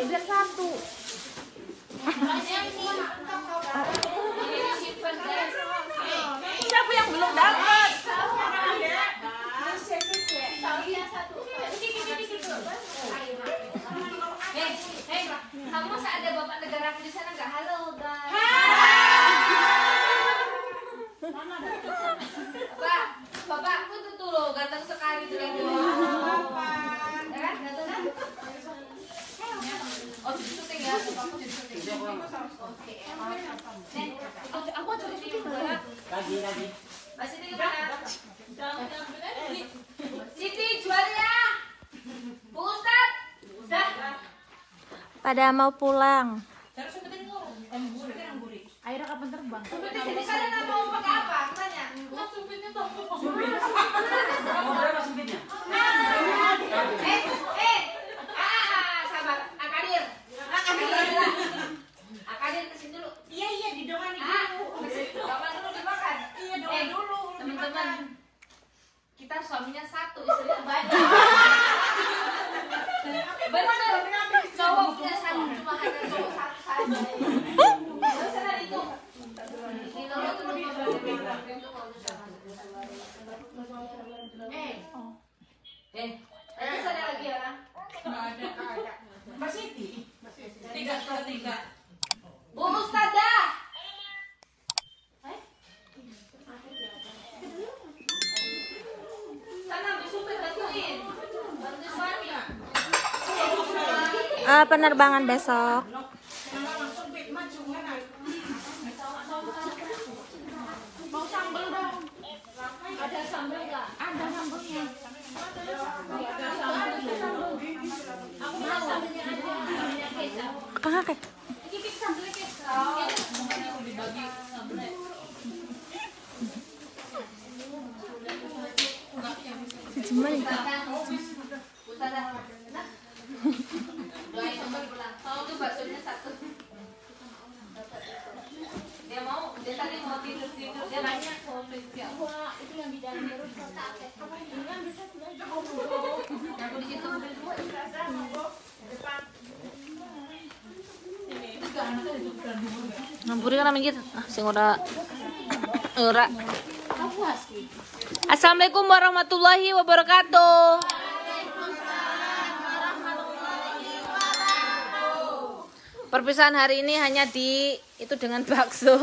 biar satu. Siapa yang belum dapat? Hei, kamu masa ada bapak negara di sana nggak? Halo guys. Bapakku tuh loh ganteng sekali tuh yang dulu. Ya kan, ganteng kan? Oh, jadi syuting ya, bapakku jadi syuting. Oke. Aku aja syuting lagi. Mbak Siti kemana? Siti jual ya. Bu Ustad. Udah. Pada mau pulang. Akhirnya kapan terbang? Sumpit di sini kalian mau pakai apa? Tanya. Sumpitnya tuh. Berapa sumpitnya? Sabar. Akadir. Akadir kesini dulu. Iya didongani dulu. Kapan dulu dimakan? Iya dongani dulu. Teman-teman, kita suaminya satu, istrinya banyak. Bener. Cowok punya satu, cuma hanya cowok satu saja. Gak usah dari itu. Kita lo tuh terus ada lagi ya kan? Nggak ada. Mbak Siti. 3/3. Bu Ustadzah. Sana besupir bantuin. Bantu suami. Penerbangan besok. Mau sambal dong. Ada sambal nggak? Ada sambalnya. Aku mau sambalnya aja. Sambalnya kecap. Pakai. Ini sambalnya kecap. Makanya aku dibagi sambalnya. Cuma Ustazah. Doain sambal pulang. Itu baksonya satu. Dia mau, dia tadi mau tidur, dia banyak mau tidur. Wah, itu yang di dalam terus kotak. Apa ini kan bisa sudah jauh. Aku di situ beli dua. ngampuri kan namanya gitu. Sing ora. Assalamualaikum warahmatullahi wabarakatuh. Perpisahan hari ini hanya itu dengan bakso.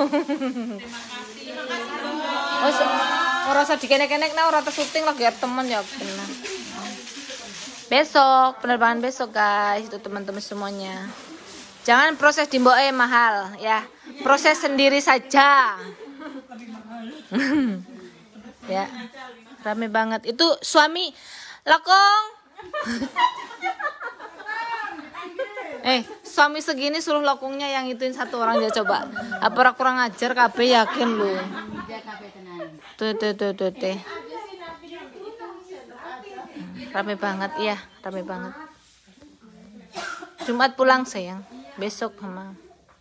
Ora usah dikenek-kenek nah ora syuting lagi ya temen ya benar. Besok penerbangan besok guys itu teman-teman semuanya. Jangan proses di Mboe mahal ya. Proses sendiri saja. Ya. Rame banget. Itu suami Lakong. Suami segini suruh lokungnya yang ituin satu orang dia coba. Apa kurang ajar kabeh yakin lu. Tuh. Rame banget ya, rame banget. Jumat pulang sayang. Besok sama.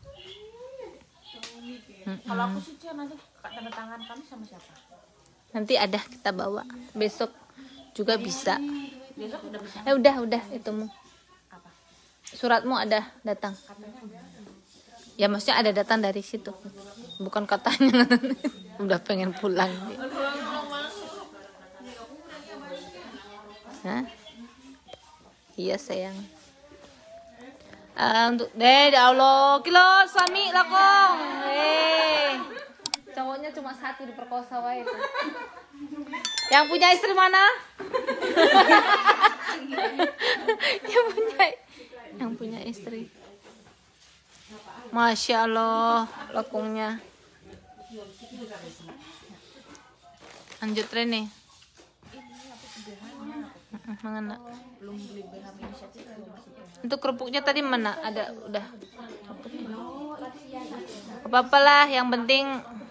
Kalau aku sih nanti tanda tangan kamu sama siapa? Nanti ada kita bawa. Besok juga bisa. Besok udah bisa. Udah itumu. Suratmu ada datang. Ya maksudnya ada datang dari situ. Bukan katanya. Udah pengen pulang. Hah? Iya sayang. Untuk ya Allah, kilo suami Lakong. Cowoknya cuma satu diperkosa wae itu. Yang punya istri mana? Yang punya istri. Masya Allah, Lakongnya. Lanjut Rene. Mengena. Untuk kerupuknya tadi mana? Ada udah. Apa-apalah, yang penting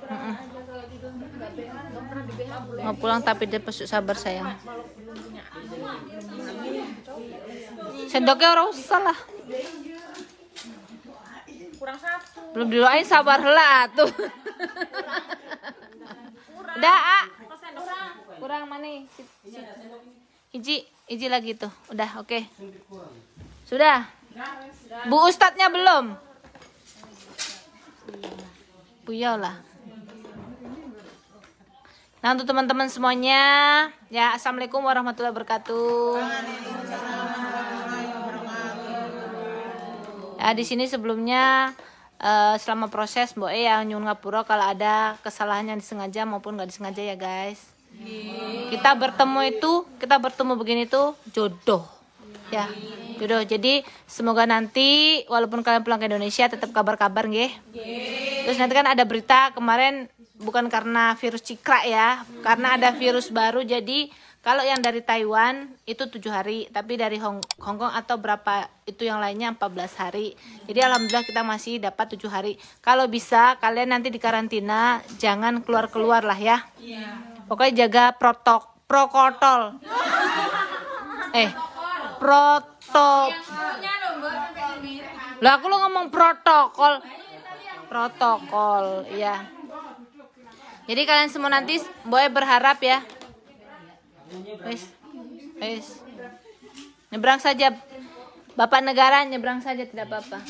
mau pulang tapi dia pesuk sabar sayang. Sendoknya orang usah lah. Kurang satu. Belum didoain sabar lah tuh. Udah, kurang mana? Hiji lagi tuh. Udah, oke. Sudah. Bu Ustadznya belum? Buyau lah. Nah, untuk teman-teman semuanya, ya assalamualaikum warahmatullahi wabarakatuh. Ya, di sini sebelumnya selama proses Mbok ya nyun ngapura kalau ada kesalahan yang disengaja maupun nggak disengaja ya guys. Kita bertemu begini tuh jodoh. Ya, jodoh. Jadi semoga nanti walaupun kalian pulang ke Indonesia tetap kabar-kabar nggih. Terus nanti kan ada berita kemarin bukan karena virus Cikra ya, karena ada virus baru. Jadi kalau yang dari Taiwan itu 7 hari, tapi dari Hong Kong atau berapa itu yang lainnya 14 hari. Jadi alhamdulillah kita masih dapat 7 hari. Kalau bisa kalian nanti di karantina jangan keluar-keluar lah ya. Pokoknya jaga protokol. Lah aku lo ngomong protokol ya. Jadi kalian semua nanti boleh berharap ya. Wes. Nyebrang saja. Bapak negara nyebrang saja tidak apa-apa.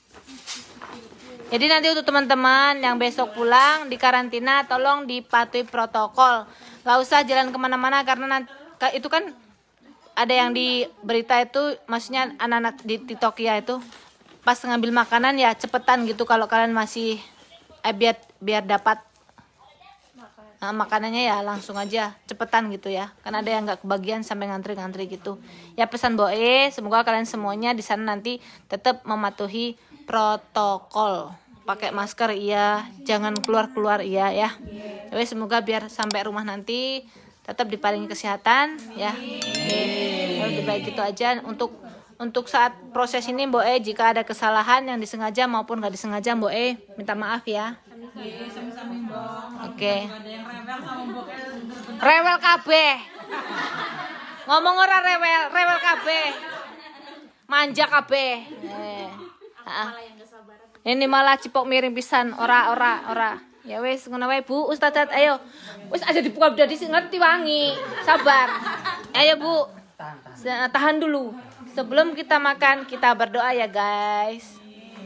Jadi nanti untuk teman-teman yang besok pulang di karantina tolong dipatuhi protokol. Gak usah jalan kemana-mana karena nanti, itu kan ada yang di berita itu, maksudnya anak-anak di Tokyo itu pas ngambil makanan ya cepetan gitu kalau kalian masih biar dapat makanannya ya langsung aja cepetan gitu ya, karena ada yang nggak kebagian sampai ngantri gitu ya. Pesan Boe semoga kalian semuanya di sana nanti tetap mematuhi protokol, pakai masker iya, jangan keluar iya ya. Jadi semoga biar sampai rumah nanti tetap diparingi kesehatan ya. Lebih baik itu aja. Untuk saat proses ini Boe jika ada kesalahan yang disengaja maupun nggak disengaja Boe minta maaf ya. Oke. Rewel kabeh. Ngomong ora rewel kabeh. Manja kabeh. Ini malah cipok miring pisan, ora. Ya wes ngono wae Bu, Ustazat ayo. Wes aja dibuka dadi sing ngerti wangi. Sabar. Ayo Bu. Tahan dulu. Sebelum kita makan, kita berdoa ya guys.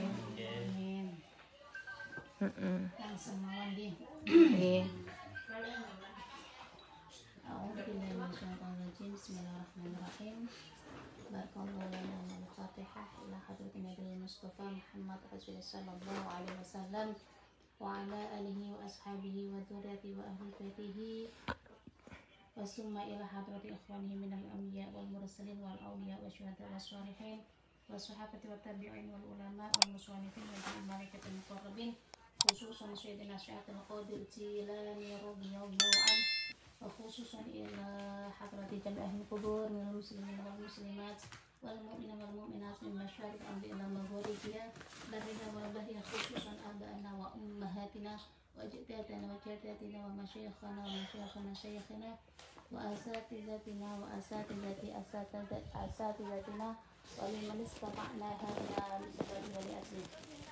Bismillahirrahmanirrahim. Barakallahu lana al-Fatihah ila hadratin Nabi Mustafa Muhammad Rasulullah sallallahu alaihi wasallam wa ala alihi wa ashabihi wa dzurriyyatihi wa ahli baitihi wa summa ila hadrati ikhwanihi minal anbiya wal mursalin wal awliya wa syuhada was shalihin wa sahabati wa tabi'in wal ulama wal musannifin wal malaikatil muqarrabin khususan sayyidina Syaikhul Qadir Jilani radhiyallahu anhu wa khususan ila hadrati jami'il qubur minal muslimin wal muslimat wal mu'minin wal mu'minat min masyariq al-ardi ila magharibiha darina wa bahya khususan abana wa ummahatina wa jaddatina wa jaddatina wa masyayikhana wa masyayikhana syayikhina wa asatidatina wa asatidatina wa liman istata'na hadha bisabab wali asli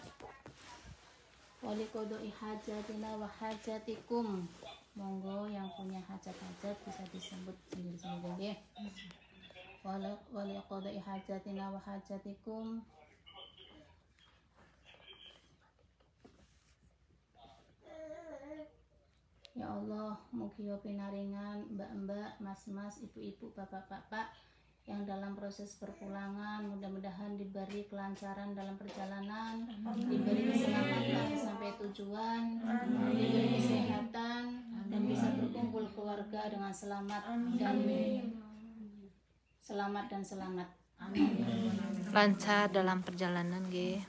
wali qodoi hajatina wa hajatikum. Monggo yang punya hajat-hajat bisa disebut di sini ya. Wali qodoi hajatina wa hajatikum. Ya Allah, mugi pinaringan mbak-mbak, mas-mas, ibu-ibu, bapak-bapak yang dalam proses perpulangan mudah-mudahan diberi kelancaran dalam perjalanan, diberi keselamatan sampai tujuan, diberi kesehatan dan bisa berkumpul keluarga dengan selamat dan selamat. Amin. Lancar dalam perjalanan nggih.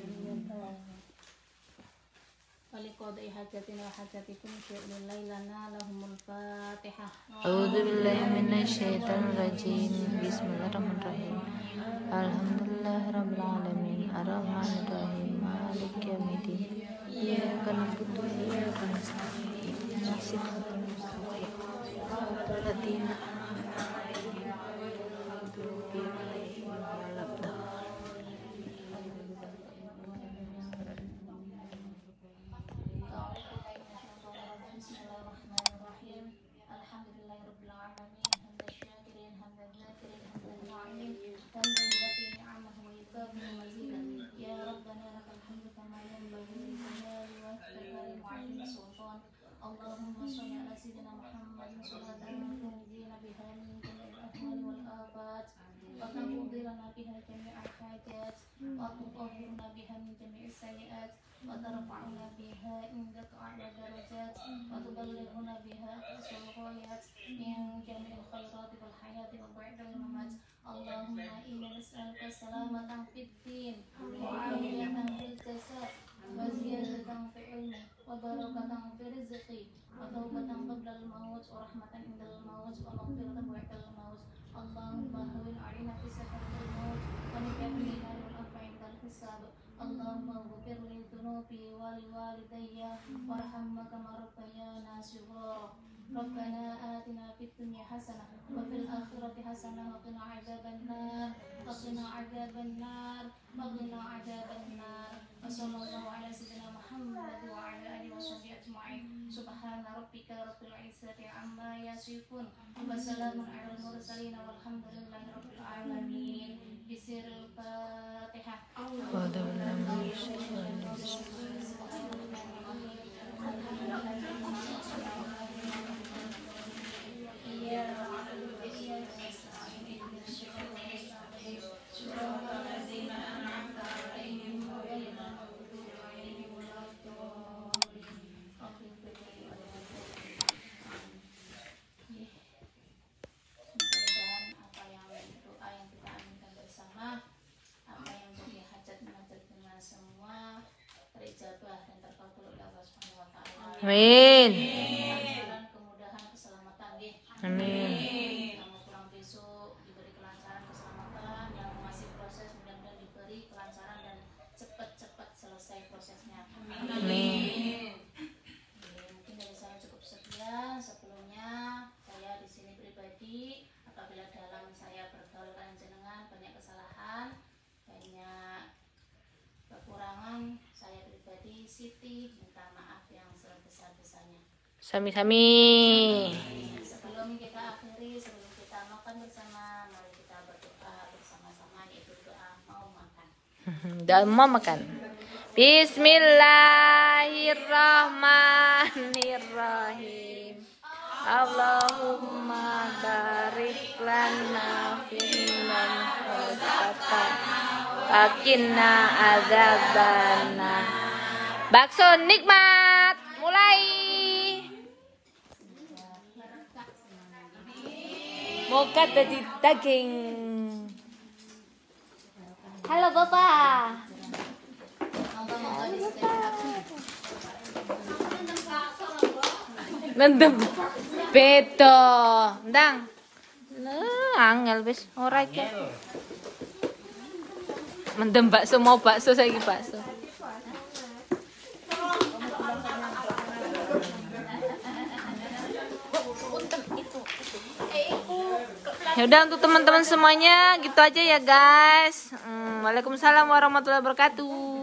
Waliqadai hajatina wa hajatikum syai'un lailana lahumul fatihah. A'udzubillahi minasyaitonir rajim. Bismillahirrahmanirrahim. Alhamdulillahirabbil alamin. Arrahmanir rahim. Maliki yaumiddin. Iyyaka na'budu wa iyyaka nasta'in. Ihdinas siratal mustaqim. Shiratal ladzina Alhamdulillahirabbil alamin. جميع الحاجات وتطهرنا بها من جميع السيئات وترفعنا بها عندك أعلى الدرجات وتبلغنا بها أقصى الغايات من جميع الخيرات في الحياة وبعد الممات. اللهم إنا نسألك السلامة في الدين وعافية في الجسد وزيادة في علمي وبركة في رزقي وتوبة قبل الموت ورحمة عند الموت ومغفرة بعد الموت. اللهم هون علينا في سكرة الموت ونجعل لنا والعفو عند الحساب. اللهم اغفر لي ذنوبي ولوالدي وارحمنا كما ربيانا صغارا. ربنا آتنا في الدنيا حسنة وفي الآخرة حسنة وقنا عذاب النار وقنا عذاب النار وقنا عذاب النار. وصلى الله على سيدنا محمد وعلى آله وصحبه أجمعين. سبحان ربك رب العزة عما يصفون وسلام على المرسلين والحمد لله رب العالمين. بسر الفاتحة. Amin. Kemudahan, keselamatan, Amin. yang mau pulang besok diberi kelancaran, keselamatan, yang masih proses mudah-mudahan diberi kelancaran dan cepat-cepat selesai prosesnya. Amin. Mungkin dari saya cukup sekian. Sebelumnya saya di sini pribadi apabila dalam saya bergaul dengan jenengan banyak kesalahan, banyak kekurangan, saya pribadi Siti minta maaf yang sebesar-besarnya. Sami-sami. Sebelum kita akhiri, sebelum kita makan bersama, mari kita berdoa bersama-sama, yaitu doa mau makan. Dan mau makan. Bismillahirrahmanirrahim. Allahumma barik lana fimman razaqtana wakinna adzabana. Bakso nikmat mulai. Moga tadi daging. Halo Bapak. Mendem beto, ndang. Angel wis ora iki. Mendem bakso mau bakso saiki bakso. Ya udah untuk teman-teman semuanya gitu aja ya guys. Waalaikumsalam warahmatullahi wabarakatuh.